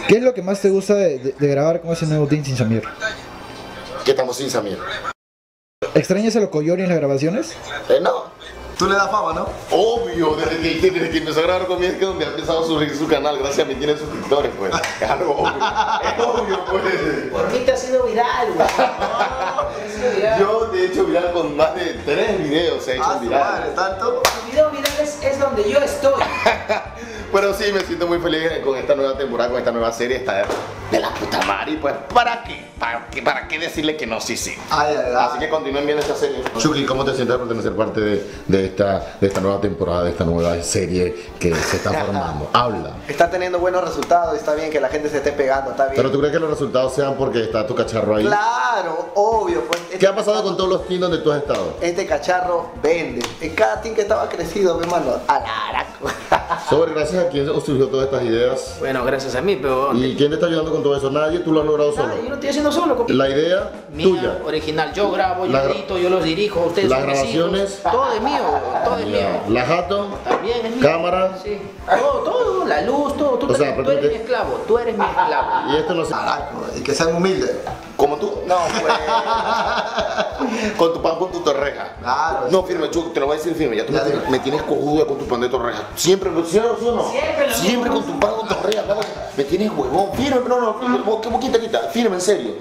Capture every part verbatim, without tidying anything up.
¿Qué es lo que más te gusta de, de, de grabar con ese nuevo team sin Samir? Que estamos sin Samir. ¿Extrañas a los Coyori en las grabaciones? Eh, no. Tú le das fama, ¿no? Obvio, desde que, desde que empezó a grabar conmigo es que donde ha empezado a subir su canal, gracias a mí tiene suscriptores, pues. Es algo obvio. Es obvio, pues. Por mí te ha sido viral, güey. No, viral. Yo, de hecho, viral con más de tres videos se ha hecho Ah, viral. madre, tanto. Tu video viral es, es donde yo estoy. Pero sí, me siento muy feliz con esta nueva temporada, con esta nueva serie, está de, de la puta madre. Y pues, ¿para qué? ¿Para qué, ¿Para qué decirle que no? Sí, sí. Ay, ay, ay. Así que continúen viendo esta serie. Chucky, ¿cómo te sientes de pertenecer parte de, de, esta, de esta nueva temporada, de esta nueva serie que se está formando? Habla. Está teniendo buenos resultados, está bien que la gente se esté pegando, está bien. ¿Pero tú crees que los resultados sean porque está tu cacharro ahí? Claro, obvio. Pues, este ¿Qué ha pasado con todos los teams donde tú has estado? Este cacharro vende. En cada team que estaba crecido, mi hermano, a la araco. Sobre, gracias a quién surgió todas estas ideas. Bueno, gracias a mí, pero... ¿Y quién te está ayudando con todo eso? Nadie, tú lo has logrado solo. Nada, yo lo estoy haciendo solo. Con... La idea Mía, tuya. original. Yo grabo, yo La- edito, yo los dirijo, ustedes las son mis grabaciones. hijos. Todo es mío, todo es mío. Ya. La jato. También es mío. Cámara. Sí. Todo, todo, la luz, todo. Tú, O sea, tú eres prácticamente- mi esclavo, tú eres mi esclavo. Y esto no se... Araco, y que sean humildes. ¿Como tú? No, pues. Con tu pan con tu torreja. Claro. No, firme, Chuck, te lo voy a decir firme. Ya tú Ya me, digo. me tienes cojuda con tu pan de torreja. Siempre, ¿sí o no? ¿Sí o no? Siempre lo Siempre con tu pan con torreja. vamos. Me tienes huevón. Firme, no, no, firme. Vos, ¿Cómo quita, quita? Firme, en serio.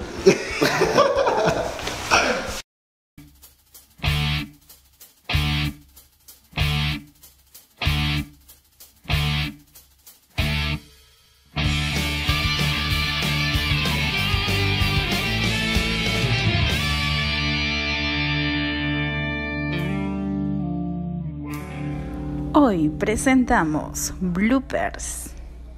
Hoy presentamos bloopers.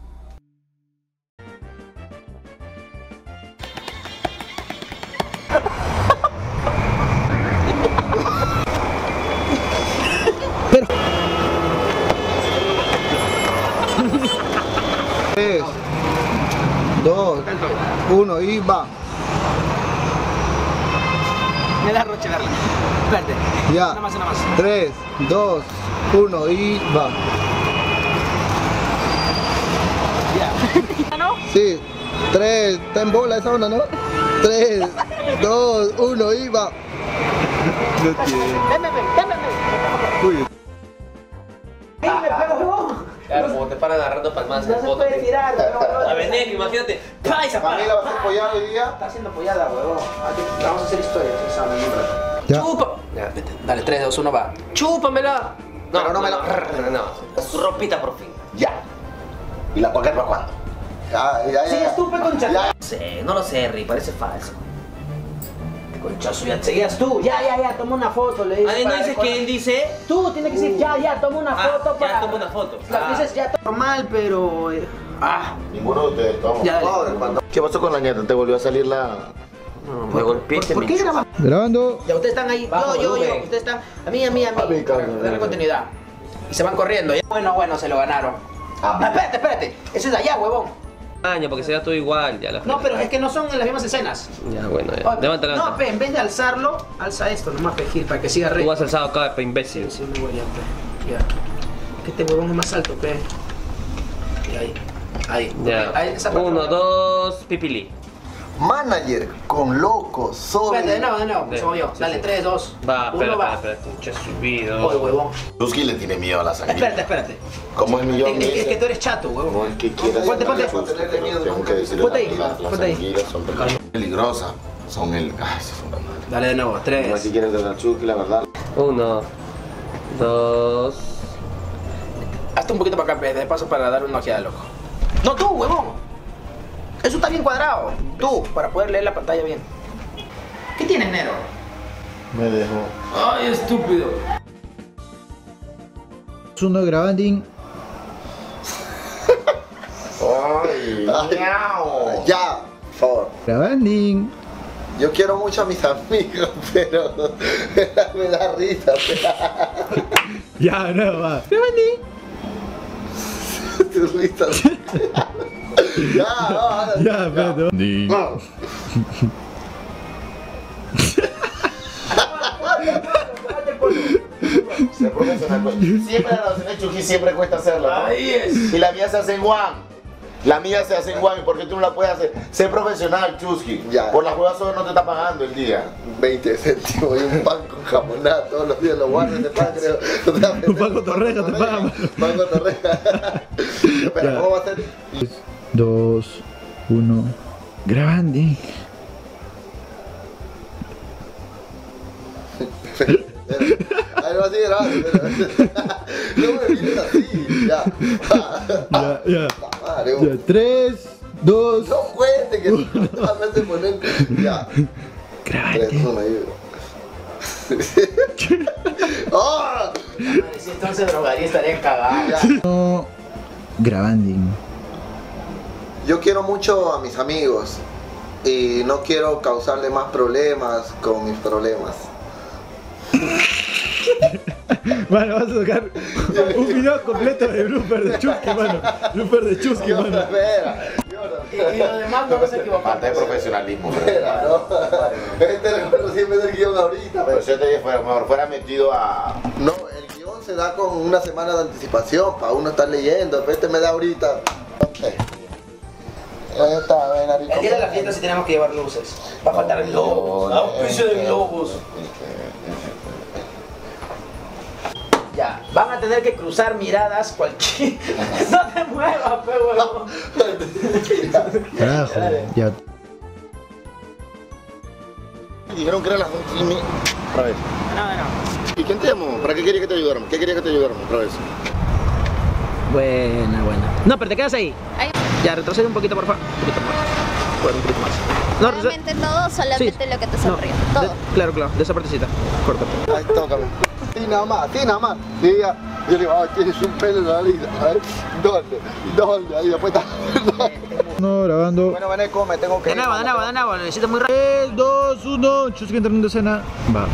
tres, dos, uno y va. Me da roche darle. Espérate. Ya. Una más, una más. tres, dos, uno y va. Ya. ¿No? Sí. tres, está en bola esa onda, ¿no? tres, dos, uno y va. Ven, ven, ven, ven, ven. Uy. ¡Ey, me pegó! Claro, como te paran agarrando palmas No en se foto. puede tirar, huevón. A Benek, imagínate. ¡Pah! Y se Para mí la apaga. vas a apoyar hoy día. Está haciendo pollada, huevón. Aquí vamos a hacer historia, se saben un rato. Ya. Chupa. Ya, vete. Dale, tres, dos, uno, va. ¡Chúpamela! Pero no me la- No, no. Su ropita por fin. Ya. ¿Y la paquet para cuándo? Ya, ya, Sí, ya. estúpido, concha. Ya. No sé, no lo sé, Ri, parece falso. Conchazo, ya seguías tú. Ya, ya, ya, toma una foto, le dices. Ah, no para dice recordar. que él dice. Tú tienes que decir, ya, ya, toma una Ah, foto ya, para. toma una foto. Claro, Ah. dices, ya, normal, pero. eh, Ah, Ninguno de ustedes, vamos. ya, dale. Pobre, cuando- ¿Qué pasó con la nieta? ¿Te volvió a salir la...? No, me golpeaste, ¿Por mi qué chulo. graban? Grabando. Ya, ustedes están ahí. Bajo Yo, yo, yo. volumen. Ustedes están. A mí, a mí, a mí. A mí, Para cabrón. darle continuidad. Y se van corriendo. ya. Bueno, bueno, se lo ganaron. Ah, Ah, espérate, espérate. Eso es de allá, huevón. Año, porque será todo igual. Ya, la No, pero es que no son en las mismas escenas. Ya, bueno, ya. Oye, Levanta, No, levanta. pe, en vez de alzarlo, alza esto, nomás pejir, para que siga Tú recto. vas alzado acá, pe imbécil. Sí, me voy ya, pe. Ya. Es que este huevón es más alto, pe. Y ahí. Ahí. Ya. Ahí, esa parte. Uno, dos, pipili. Manager con loco, sobre. Espérate, de nuevo, de nuevo. Sí, Se movió. sí, Dale, sí. tres, dos. Va, uno, espera, va. espera, espera. Che subido. Oye, huevón. Chusky le tiene miedo a la sangre. Espérate, espérate. ¿Cómo es millón? Es, es- es que tú eres chato, huevón. No es que quieras. Ponte, ponte. Tengo que decirle Ponte ahí, la- las ponte ahí. anguilas son peligrosas. Son el. Ay, son tan malas. Dale de nuevo, No es tres. que quieres de la Chusky, la verdad. Uno, dos. Hazte un poquito para acá, pe, de paso para dar una ojeada, loco. No, tú, huevón. Eso está bien cuadrado. Tú, para poder leer la pantalla bien. ¿Qué tienes, Nero? Me dejó. Ay, estúpido. Uno grabando. Ay, Ay, ya, por favor. Grabando. Yo quiero mucho a mis amigos, pero me da risa. Ya, no, va. Tu risa. Ya, no, no, Ya, pero. no. Se profesional. Siempre la relación de Chusky siempre cuesta hacerla. ¿no? Ahí es. Y la mía se hace en one. La mía se hace en Guami, ¿por qué tú no la puedes hacer? Sé profesional, Chusky. Ya. Por la juega solo no te está pagando el día. veinte céntimos y un pan con jamonada todos los días, los guardias de pan, creo. Un pan con torreja te pagan. Pan con torreja. Espera, Ya. ¿cómo va a ser? Dos, uno, grabando. Ahí va así grabando. No me mires así, ya. Ya, ya. Madre, Ya, tres, dos. no cuente que a veces poner. Ya. Tres, uno, ahí. ¡Oh! Si entonces drogaría estaría cagada. No, grabando. Yo quiero mucho a mis amigos y no quiero causarle más problemas con mis problemas. Mano, vas a tocar un video completo de blooper de Chusky, mano. Blooper de Chusky, mano. Espera, Y, y lo demás no se equivocan. Falta de profesionalismo. bro. espera, no. Este recuerdo siempre del guión ahorita. Pero si yo te dije, fuera, mejor fuera metido a... No, el guión se da con una semana de anticipación para uno estar leyendo. Este me da ahorita. Okay. Ahí está, ven, Ari, El día de la fiesta sí tenemos que llevar luces. Va a faltar globos. Auspicio de globos. Ya, van a tener que cruzar miradas cualquier... No te muevas, pe huevón. Carajo, ya. Dijeron que eran las dos y media. Otra vez. No, no. ¿Y quién te llamó? ¿Para qué quería que te ayudáramos? ¿Qué quería que te ayudáramos otra vez? Buena, buena. No, pero te quedas ahí. Ahí. Ya, retrocede un poquito, por favor. Un poquito más. Bueno, un poquito más. No, retrocede. Realmente todo, solamente Sí. lo que te No, sonríe. de- Todo. claro, claro, de esa partecita. Corta. Ahí, tócame. Sí, nada más, sí, nada más. Y ella, yo le digo, ah, tienes un pelo en la nariz. A ver, ¿dónde? ¿Dónde? Ahí después está. No, grabando. Bueno, Beneco, me tengo que De ir. nuevo, de nuevo, de nuevo. Lo necesito muy rápido. tres, dos, uno. Chusky entrando en escena. Va.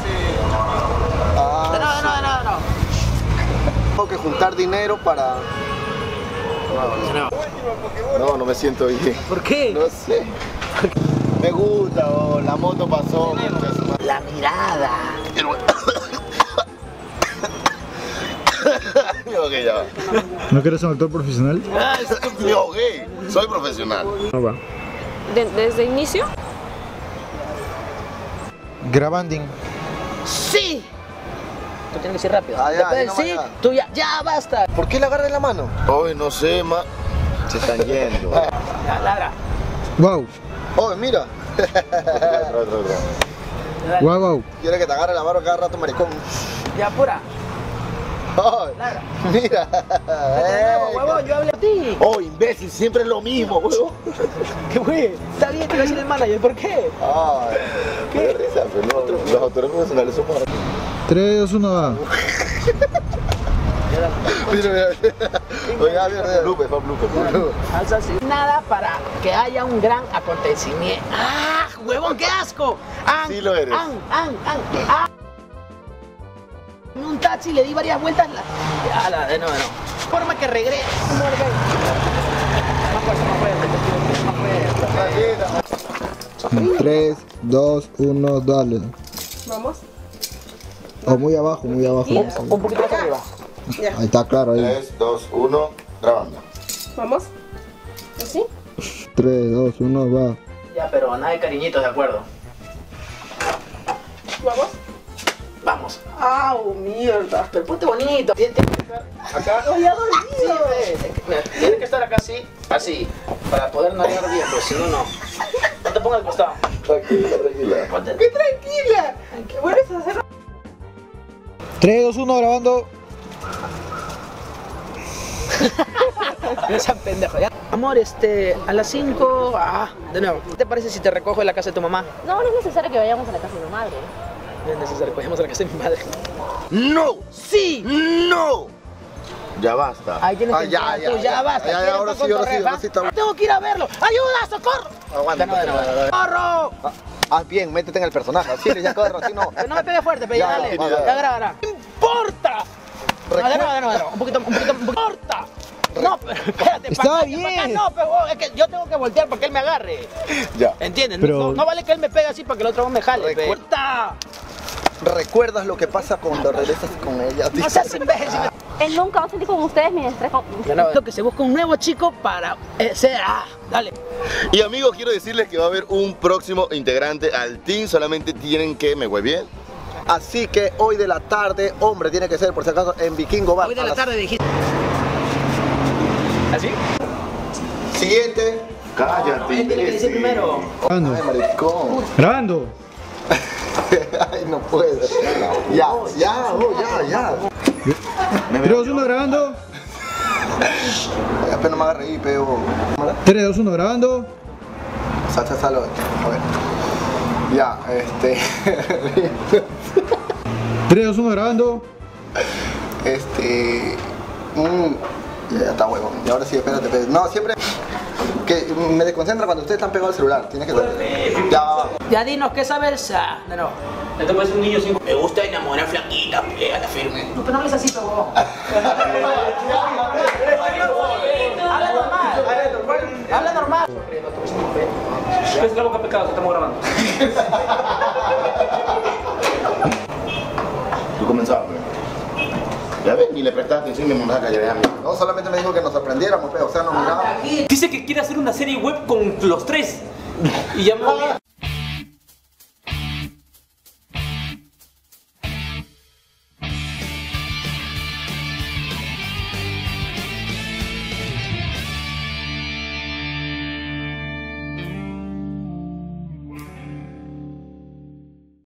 Ah, De nuevo, de nuevo, de nuevo, de nuevo. tengo que juntar dinero para... De nuevo. No, no me siento bien. ¿Por qué? No sé. Me gusta, oh, la moto pasó. concha su madre. La mirada. Me ahogué ya. ¿No quieres un actor profesional? Me ahogué. Soy profesional. No va. De- ¿Desde inicio? Grabando. ¡Sí! Tú tienes que ser rápido. Ah, ya, Después ahí del nomás sí, ya. tú ya, ya basta. ¿Por qué le agarré la mano? Hoy no sé, ma. Se están yendo. Ya, ladra. Wow, Oh, mira. Otra, otra, otra. wow, wow. Quiere que te agarre la mano cada rato, maricón. Ya, apura. Oh, Ladra. mira. De nuevo, huevón, yo hablé a ti. Oh, imbécil, siempre es lo mismo, huevo. ¿Qué güey? Está bien, te voy a decir el manager. ¿Por qué? Ay, Qué risa, pero no, los autores profesionales somos. tres, dos, uno, va. mira, mira. Oiga, mira, Lupe, fue Lupe. Alza así. Nada para que haya un gran acontecimiento. ¡Ah, huevón, qué asco! An, Sí lo eres. An, an, an, an. En un taxi le di varias vueltas. La... Ya, la, de nuevo, de nuevo. Forma que regrese. Más fuerte, más fuerte, más fuerte. tres, dos, uno, dale. Vamos. O muy abajo, muy abajo. Un poquito más arriba. Ahí está, claro, ahí. tres, dos, uno, grabando. Vamos. ¿Así? tres, dos, uno, va. Ya, pero nada de cariñitos, de acuerdo. Vamos. Vamos. ¡Au, mierda! Pero ponte bonito. Tienes que estar acá. ¡No, ya Sí, dormido! ve. Mira, tiene que estar acá así, así, para poder nadar bien, pues si no, no. No te pongas al costado. Tranquila, tranquila. Ponte. ¡Qué tranquila! ¿Qué vuelves a hacer? tres, dos, uno, grabando. No sean pendejos, ¿ya? Amor, este, a las cinco, ah, de nuevo. ¿Qué te parece si te recojo en la casa de tu mamá? No, no es necesario que vayamos a la casa de mi madre. No es necesario, vayamos a la casa de mi madre. ¡No! ¡Sí! ¡No! Ya basta. Ahí tienes Ah, que ya, entrar ya, tú, ya, ya. basta. Ya, ya, ¿Quieres ahora pa' sí, ahora sí, Contorrefa? ahora sí está- Tengo que ir a verlo. ¡Ayuda, socorro! Aguanta. De nuevo, de nuevo, de nuevo. ¡Corro! Ah, ah, bien, métete en el personaje. Así ya corro, así no. Pero no me pegues fuerte, pero ya, Ya, dale. va, va, Ya va. graba, graba. ¡No importa! No, de nuevo, de nuevo, de nuevo. Un poquito, un poquito, un poquito. ¡Importa! No, pero espérate, Está pa' acá, bien. pa' acá no, pero es que yo tengo que voltear para que él me agarre. Ya. ¿Entiendes? Pero- No, no vale que él me pegue así para que el otro me jale. pe. Recuerda- ¿Recuerdas lo que pasa cuando regresas con ella? No seas imbécil. Él nunca va a sentir con ustedes mi estrés con... Lo que se busca un nuevo chico para eh, ser... Ah, dale. Y amigos, quiero decirles que va a haber un próximo integrante al team. Solamente tienen que me voy bien. Así que hoy de la tarde, hombre, tiene que ser por si acaso en Vikingo Bar. Hoy de la tarde dijiste... ¿Así? Siguiente. Cállate. Él tiene que decir primero. Grabando. Ay, maricón. Grabando. Ay, no puede. Ya, ya, oh, ya, ya. tres, dos, uno, grabando. Ay, apenas me haga reír, peo. tres, dos, uno, grabando. Sal, sal, sal, a ver. Ya, este. tres, dos, uno, grabando. Este. Mm, ya, ya está, huevón. Y ahora sí, espérate, espérate. No, siempre. Que me desconcentra cuando ustedes están pegados al celular. Tienes que saber. Ya, va, va. Ya dinos, ¿qué sabes? Ah, no, no. Esto parece un niño sin... Me gusta enamorar flaquita, pégala firme. No, pero no hables así, pero Habla normal. Habla normal. Es la boca pecado, estamos grabando. Tú comenzabas, güey. Ya ves, ni le prestaste atención, me mandaste a callar a mí. No, solamente me dijo que nos sorprendiéramos, pero, o sea, nos mirábamos. Dice que quiere hacer una serie web con los tres. Y ya me voy.